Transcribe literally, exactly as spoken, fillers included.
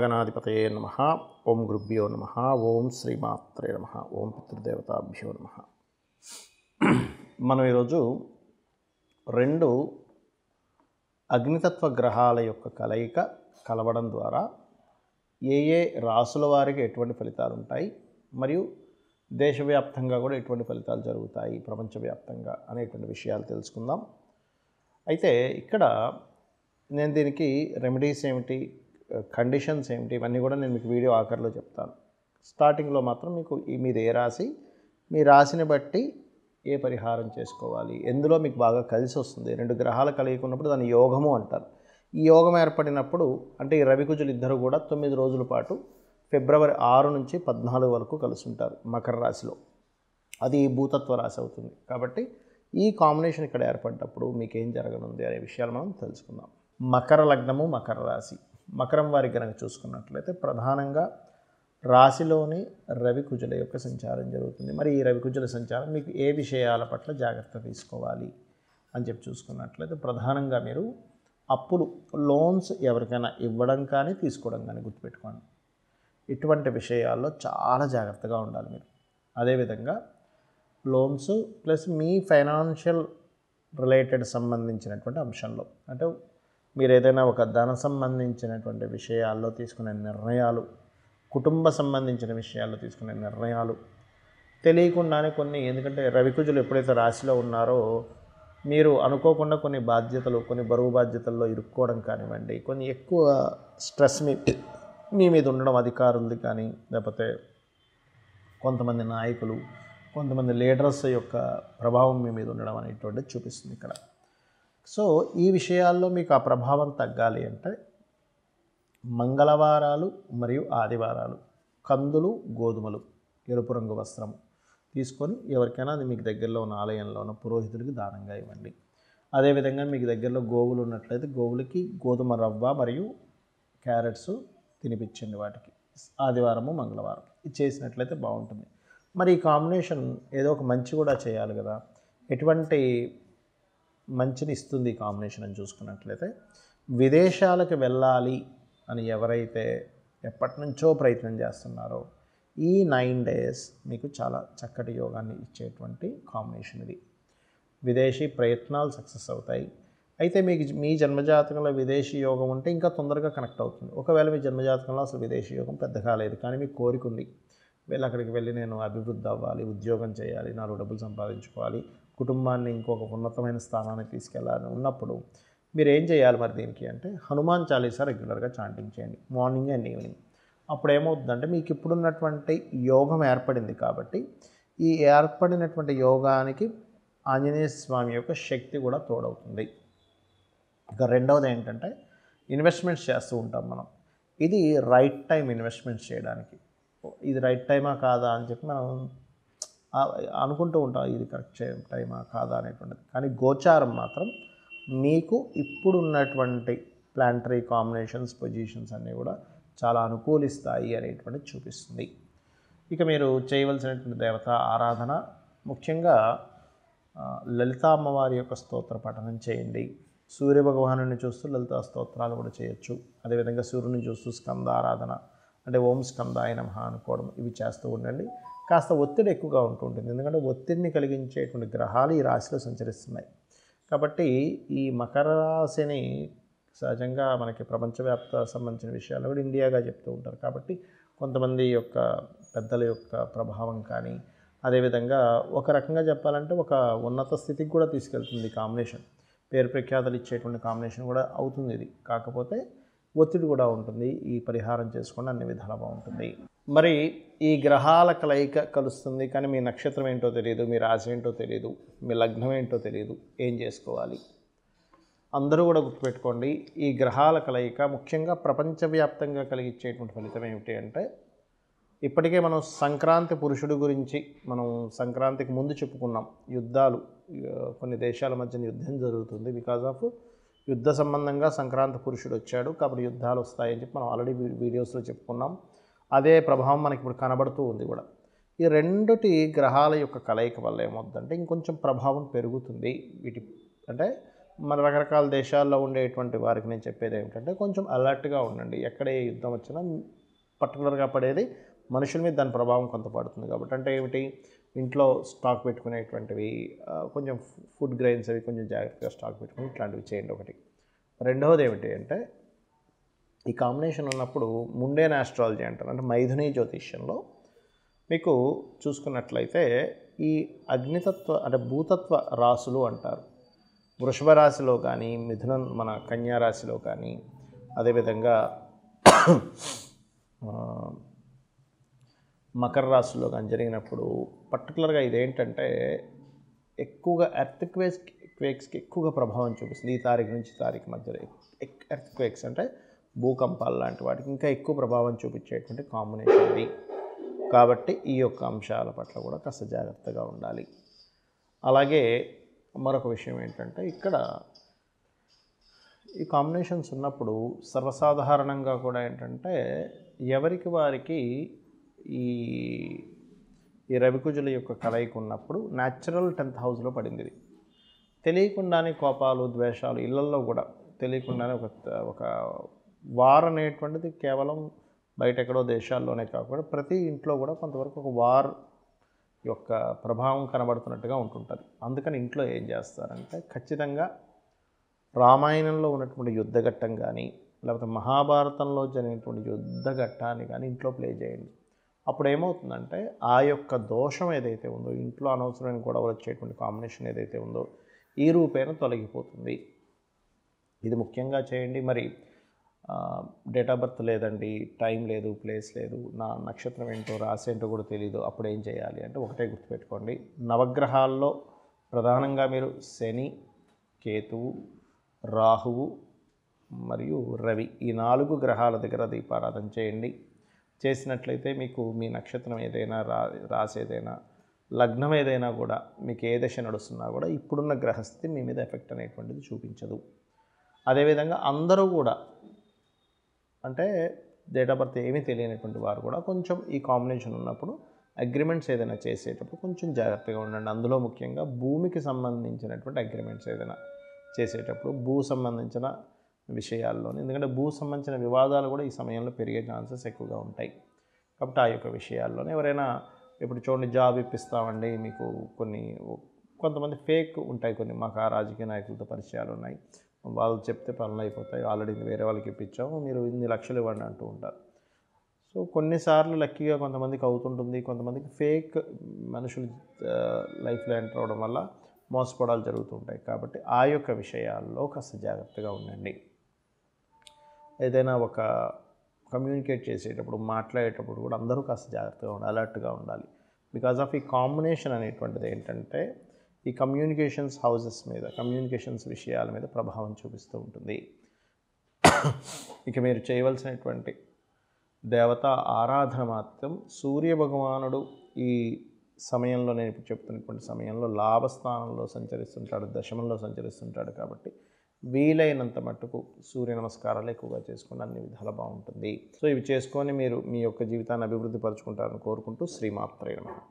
శ్రీమహాగణాధిపతయే నమః. ఓం గురుభ్యో నమః. ఓం శ్రీమాత్రే నమః. ఓం పితృదేవతాభ్యో నమః. మనం ఈరోజు రెండు అగ్నితత్వ గ్రహాల యొక్క కలయిక కలవడం ద్వారా ఏ ఏ రాసుల వారికి ఎటువంటి ఫలితాలు ఉంటాయి, మరియు దేశవ్యాప్తంగా కూడా ఎటువంటి ఫలితాలు జరుగుతాయి ప్రపంచవ్యాప్తంగా అనేటువంటి విషయాలు తెలుసుకుందాం. అయితే ఇక్కడ నేను దీనికి రెమెడీస్ ఏమిటి, కండిషన్స్ ఏమిటి, ఇవన్నీ కూడా నేను మీకు వీడియో ఆఖరిలో చెప్తాను. స్టార్టింగ్లో మాత్రం మీకు మీది ఏ రాశి, మీ రాశిని బట్టి ఏ పరిహారం చేసుకోవాలి, ఎందులో మీకు బాగా కలిసి వస్తుంది. రెండు గ్రహాలు కలిగి ఉన్నప్పుడు దాన్ని యోగము అంటారు. ఈ యోగం ఏర్పడినప్పుడు అంటే ఈ రవికుజులు ఇద్దరు కూడా తొమ్మిది రోజుల పాటు ఫిబ్రవరి ఆరు నుంచి పద్నాలుగు వరకు కలిసి ఉంటారు మకర రాశిలో. అది భూతత్వ రాశి అవుతుంది. కాబట్టి ఈ కాంబినేషన్ ఇక్కడ ఏర్పడినప్పుడు మీకు ఏం జరగనుంది అనే విషయాలు మనం తెలుసుకుందాం. మకర లగ్నము, మకర రాశి. మకరం వారికి కనుక చూసుకున్నట్లయితే ప్రధానంగా రాశిలోని రవికుజుల యొక్క సంచారం జరుగుతుంది. మరి ఈ రవికుజుల సంచారం మీకు ఏ విషయాల పట్ల జాగ్రత్త తీసుకోవాలి అని చెప్పి చూసుకున్నట్లయితే ప్రధానంగా మీరు అప్పులు, లోన్స్ ఎవరికైనా ఇవ్వడం కానీ తీసుకోవడం కానీ గుర్తుపెట్టుకోండి. ఇటువంటి విషయాల్లో చాలా జాగ్రత్తగా ఉండాలి మీరు. అదేవిధంగా లోన్స్ ప్లస్ మీ ఫైనాన్షియల్ రిలేటెడ్ సంబంధించినటువంటి అంశంలో, అంటే మీరు ఏదైనా ఒక ధన సంబంధించినటువంటి విషయాల్లో తీసుకునే నిర్ణయాలు, కుటుంబ సంబంధించిన విషయాల్లో తీసుకునే నిర్ణయాలు తెలియకుండానే కొన్ని, ఎందుకంటే రవికుజులు ఎప్పుడైతే రాశిలో ఉన్నారో మీరు అనుకోకుండా కొన్ని బాధ్యతలు, కొన్ని బరువు బాధ్యతల్లో ఇరుక్కోవడం కానివ్వండి, కొన్ని ఎక్కువ స్ట్రెస్ మీ మీ మీద ఉండడం, అధికారులది కానీ లేకపోతే కొంతమంది నాయకులు, కొంతమంది లీడర్స్ యొక్క ప్రభావం మీ మీద ఉండడం అనేటువంటిది చూపిస్తుంది ఇక్కడ. సో ఈ విషయాల్లో మీకు ఆ ప్రభావం తగ్గాలి అంటే మంగళవారాలు మరియు ఆదివారాలు కందులు, గోధుమలు, ఎరుపు రంగు వస్త్రము తీసుకొని ఎవరికైనా అది మీకు దగ్గరలో ఉన్న ఆలయంలో ఉన్న పురోహితుడికి దానంగా ఇవ్వండి. అదేవిధంగా మీకు దగ్గరలో గోవులు ఉన్నట్లయితే గోవులకి గోధుమ రవ్వ మరియు క్యారెట్స్ తినిపించండి వాటికి ఆదివారము, మంగళవారం. ఇది చేసినట్లయితే బాగుంటుంది. మరి ఈ కాంబినేషన్ ఏదో ఒక మంచి కూడా చేయాలి కదా, ఎటువంటి మంచిని ఇస్తుంది ఈ కాంబినేషన్ అని చూసుకున్నట్లయితే విదేశాలకు వెళ్ళాలి అని ఎవరైతే ఎప్పటి నుంచో ప్రయత్నం చేస్తున్నారో ఈ నైన్ డేస్ మీకు చాలా చక్కటి యోగాన్ని ఇచ్చేటువంటి కాంబినేషన్ ఇది. విదేశీ ప్రయత్నాలు సక్సెస్ అవుతాయి. అయితే మీకు మీ జన్మజాతకంలో విదేశీ యోగం ఉంటే ఇంకా తొందరగా కనెక్ట్ అవుతుంది. ఒకవేళ మీ జన్మజాతకంలో అసలు విదేశీ యోగం పెద్దగా లేదు, కానీ మీకు కోరిక ఉంది, వెళ్ళి అక్కడికి వెళ్ళి నేను అభివృద్ధి అవ్వాలి, ఉద్యోగం చేయాలి, నాలుగు డబ్బులు సంపాదించుకోవాలి, కుటుంబాన్ని ఇంకొక ఉన్నతమైన స్థానానికి తీసుకెళ్ళాలని ఉన్నప్పుడు మీరు ఏం చేయాలి మరి దీనికి అంటే హనుమాన్ చాలీసా రెగ్యులర్గా చాంటింగ్ చేయండి మార్నింగ్ అండ్ ఈవినింగ్. అప్పుడు ఏమవుతుందంటే మీకు ఇప్పుడున్నటువంటి యోగం ఏర్పడింది కాబట్టి ఈ ఏర్పడినటువంటి యోగానికి ఆంజనేయ స్వామి యొక్క శక్తి కూడా తోడవుతుంది. ఇక రెండవది ఏంటంటే ఇన్వెస్ట్మెంట్స్ చేస్తూ ఉంటాం మనం. ఇది రైట్ టైం ఇన్వెస్ట్మెంట్స్ చేయడానికి. ఇది రైట్ టైమా కాదా అని చెప్పి మనం అనుకుంటూ ఉంటాం, ఇది కరెక్ట్ టైమా కాదా అనేటువంటిది. కానీ గోచారం మాత్రం మీకు ఇప్పుడు ఉన్నటువంటి ప్లానటరీ కాంబినేషన్స్, పొజిషన్స్ అన్నీ కూడా చాలా అనుకూలిస్తాయి అనేటువంటిది చూపిస్తుంది. ఇక మీరు చేయవలసినటువంటి దేవత ఆరాధన ముఖ్యంగా లలితా అమ్మవారి యొక్క స్తోత్ర పఠనం చేయండి. సూర్య భగవానుని చూస్తూ లలితా స్తోత్రాలు కూడా చేయొచ్చు. అదేవిధంగా సూర్యుని చూస్తూ స్కంద ఆరాధన అంటే ఓం స్కందాయ నమః అనుకోవడం, ఇవి చేస్తూ ఉండండి. కాస్త ఒత్తిడి ఎక్కువగా ఉంటూ ఉంటుంది, ఎందుకంటే ఒత్తిడిని కలిగించేటువంటి గ్రహాలు ఈ రాశిలో సంచరిస్తున్నాయి. కాబట్టి ఈ మకర రాశిని సహజంగా మనకి ప్రపంచవ్యాప్త సంబంధించిన విషయాలు కూడా ఇండియాగా చెప్తూ ఉంటారు. కాబట్టి కొంతమంది యొక్క పెద్దల యొక్క ప్రభావం కానీ, అదేవిధంగా ఒక రకంగా చెప్పాలంటే ఒక ఉన్నత స్థితికి కూడా తీసుకెళ్తుంది కాంబినేషన్. పేరు ప్రఖ్యాతలు ఇచ్చేటువంటి కాంబినేషన్ కూడా అవుతుంది ఇది. కాకపోతే ఒత్తిడి కూడా ఉంటుంది. ఈ పరిహారం చేసుకుని అన్ని విధాలా బాగుంటుంది. మరి ఈ గ్రహాల కలయిక కలుస్తుంది, కానీ మీ నక్షత్రం ఏంటో తెలియదు, మీ రాశి ఏంటో తెలియదు, మీ లగ్నం ఏంటో తెలియదు, ఏం చేసుకోవాలి? అందరూ కూడా గుర్తుపెట్టుకోండి, ఈ గ్రహాల కలయిక ముఖ్యంగా ప్రపంచవ్యాప్తంగా కలిగించేటువంటి ఫలితం ఏమిటి అంటే ఇప్పటికే మనం సంక్రాంతి పురుషుడు గురించి మనం సంక్రాంతికి ముందు చెప్పుకున్నాం. యుద్ధాలు, కొన్ని దేశాల మధ్య యుద్ధం జరుగుతుంది. బికాజ్ ఆఫ్ యుద్ధ సంబంధంగా సంక్రాంతి పురుషుడు వచ్చాడు కాబట్టి యుద్ధాలు వస్తాయని చెప్పి మనం ఆల్రెడీ వీడియోస్లో చెప్పుకున్నాం. అదే ప్రభావం మనకి ఇప్పుడు కనబడుతూ ఉంది కూడా. ఈ రెండుటి గ్రహాల యొక్క కలయిక వల్ల ఏమవుతుందంటే ఇంకొంచెం ప్రభావం పెరుగుతుంది. వీటి అంటే మన రకరకాల దేశాల్లో ఉండేటువంటి వారికి నేను చెప్పేది ఏమిటంటే కొంచెం అలర్ట్గా ఉండండి. ఎక్కడ ఏ యుద్ధం వచ్చినా పర్టికులర్గా పడేది మనుషుల మీద దాని ప్రభావం కొంత పడుతుంది కాబట్టి. అంటే ఏమిటి, ఇంట్లో స్టాక్ పెట్టుకునేటువంటివి, కొంచెం ఫుడ్ గ్రెయిన్స్ అవి కొంచెం జాగ్రత్తగా స్టాక్ పెట్టుకుని ఇట్లాంటివి చేయండి ఒకటి. రెండవది ఏమిటి అంటే ఈ కాంబినేషన్ ఉన్నప్పుడు ముండేన్ ఆస్ట్రాలజీ అంటారు, అంటే మైథుని జ్యోతిష్యంలో మీకు చూసుకున్నట్లయితే ఈ అగ్నితత్వ అంటే భూతత్వ రాసులు అంటారు. వృషభ రాశిలో కానీ, మిథునం మన కన్యా రాశిలో కానీ, అదేవిధంగా మకర రాశిలో కానీ జరిగినప్పుడు పర్టికులర్గా ఇదేంటంటే ఎక్కువగా ఎర్త్ క్వేక్స్ క్వేక్స్కి ఎక్కువగా ప్రభావం చూపిస్తుంది. ఈ తారీఖు నుంచి తారీఖు మధ్యలో ఎర్త్ క్వేక్స్ అంటే భూకంపాలు లాంటి వాటికి ఇంకా ఎక్కువ ప్రభావం చూపించేటువంటి కాంబినేషన్ ఇది. కాబట్టి ఈ యొక్క అంశాల పట్ల కూడా కాస్త జాగ్రత్తగా ఉండాలి. అలాగే మరొక విషయం ఏంటంటే ఇక్కడ ఈ కాంబినేషన్స్ ఉన్నప్పుడు సర్వసాధారణంగా కూడా ఏంటంటే ఎవరికి వారికి ఈ ఈ రవికుజుల యొక్క కలయిక ఉన్నప్పుడు న్యాచురల్ టెన్త్ హౌస్లో పడింది. ఇది తెలియకుండానే కోపాలు, ద్వేషాలు ఇళ్లల్లో కూడా తెలియకుండానే ఒక ఒక వార్ అనేటువంటిది కేవలం బయట ఎక్కడో దేశాల్లోనే కాకుండా ప్రతి ఇంట్లో కూడా కొంతవరకు ఒక వార్ యొక్క ప్రభావం కనబడుతున్నట్టుగా ఉంటుంటుంది. అందుకని ఇంట్లో ఏం చేస్తారంటే ఖచ్చితంగా రామాయణంలో ఉన్నటువంటి యుద్ధఘట్టం కానీ, లేకపోతే మహాభారతంలో జరిగినటువంటి యుద్ధఘట్టాన్ని కానీ ఇంట్లో ప్లే చేయండి. అప్పుడు ఏమవుతుందంటే ఆ యొక్క దోషం ఏదైతే ఉందో, ఇంట్లో అనవసరమైన గొడవలు వచ్చేటువంటి కాంబినేషన్ ఏదైతే ఉందో ఈ రూపేణ తొలగిపోతుంది. ఇది ముఖ్యంగా చేయండి. మరి డేట్ ఆఫ్ బర్త్ లేదండి, టైం లేదు, ప్లేస్ లేదు, నా నక్షత్రం ఏంటో రాశి ఏంటో కూడా తెలియదు, అప్పుడు ఏం చేయాలి అంటే ఒకటే గుర్తుపెట్టుకోండి. నవగ్రహాల్లో ప్రధానంగా మీరు శని, కేతువు, రాహువు మరియు రవి ఈ నాలుగు గ్రహాల దగ్గర దీపారాధన చేయండి. చేసినట్లయితే మీకు మీ నక్షత్రం ఏదైనా, రా రాశి ఏదైనా, లగ్నం ఏదైనా కూడా మీకు ఏ దశ నడుస్తున్నా కూడా ఇప్పుడున్న గ్రహస్థితి మీ మీద ఎఫెక్ట్ అనేటువంటిది చూపించదు. అదేవిధంగా అందరూ కూడా అంటే డేట్ ఆఫ్ బర్త్ ఏమీ తెలియనటువంటి వారు కూడా కొంచెం ఈ కాంబినేషన్ ఉన్నప్పుడు అగ్రిమెంట్స్ ఏదైనా చేసేటప్పుడు కొంచెం జాగ్రత్తగా ఉండండి. అందులో ముఖ్యంగా భూమికి సంబంధించినటువంటి అగ్రిమెంట్స్ ఏదైనా చేసేటప్పుడు భూ సంబంధించిన విషయాల్లోనే, ఎందుకంటే భూ సంబంధించిన వివాదాలు కూడా ఈ సమయంలో పెరిగే ఛాన్సెస్ ఎక్కువగా ఉంటాయి. కాబట్టి ఆ యొక్క విషయాల్లోనే ఎవరైనా ఇప్పుడు చూడండి జాబ్ ఇప్పిస్తామండి మీకు కొన్ని కొంతమంది ఫేక్ ఉంటాయి, కొన్ని మాకు ఆ రాజకీయ నాయకులతో పరిచయాలు ఉన్నాయి, వాళ్ళు చెప్తే పనులు అయిపోతాయి, ఆల్రెడీ వేరే వాళ్ళకి ఇప్పించాము, మీరు ఇన్ని లక్షలు ఇవ్వండి అంటూ ఉంటారు. సో కొన్నిసార్లు లక్కీగా కొంతమందికి అవుతుంటుంది, కొంతమందికి ఫేక్ మనుషులు లైఫ్లో ఎంటర్ అవ్వడం వల్ల మోసపోవడాలు జరుగుతుంటాయి. కాబట్టి ఆ యొక్క విషయాల్లో కాస్త జాగ్రత్తగా ఉండండి. ఏదైనా ఒక కమ్యూనికేట్ చేసేటప్పుడు, మాట్లాడేటప్పుడు కూడా అందరూ కాస్త జాగ్రత్తగా ఉండాలి, అలర్ట్గా ఉండాలి. బికాజ్ ఆఫ్ ఈ కాంబినేషన్ అనేటువంటిది ఏంటంటే ఈ కమ్యూనికేషన్స్ హౌసెస్ మీద, కమ్యూనికేషన్స్ విషయాల మీద ప్రభావం చూపిస్తూ ఉంటుంది. ఇక మీరు చేయవలసినటువంటి దేవత ఆరాధన మాత్రం సూర్య భగవానుడు ఈ సమయంలో, నేను ఇప్పుడు చెప్తున్నటువంటి సమయంలో లాభస్థానంలో సంచరిస్తుంటాడు, దశమంలో సంచరిస్తుంటాడు. కాబట్టి వీలైనంత మట్టుకు సూర్య నమస్కారాలు ఎక్కువగా చేసుకుని అన్ని విధాలు బాగుంటుంది. సో ఇవి చేసుకొని మీరు మీ యొక్క జీవితాన్ని అభివృద్ధి పరుచుకుంటారని కోరుకుంటూ శ్రీమాత్రే నమః.